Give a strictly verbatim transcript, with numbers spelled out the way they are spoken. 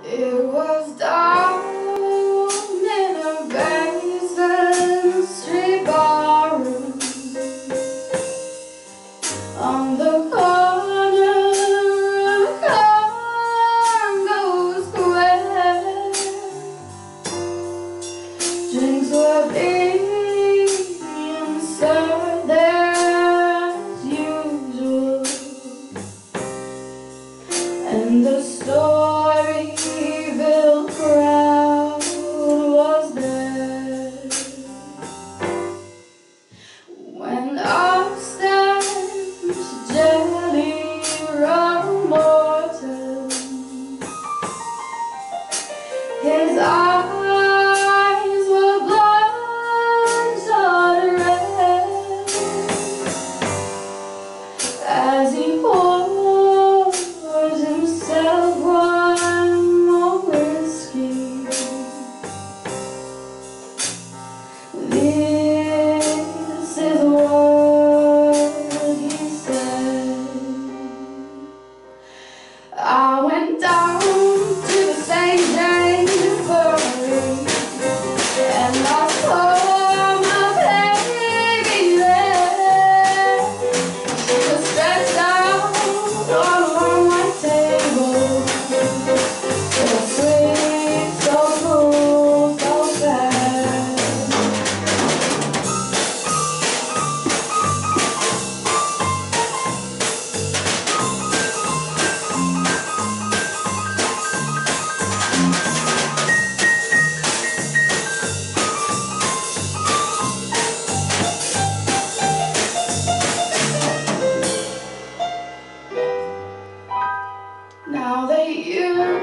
It was down in a basement street barroom on the corner of Congo Square. Drinks were being served there as usual, and the Storyville crowd was there when up steps Jelly Roll Morton. His eyes were bloodshot red as he poured himself one more whiskey. This is what he said: I went down to the Saint James Brewery and I saw my baby there. She was stretched out all along my table, so sweet, so cool, so sad. Now they use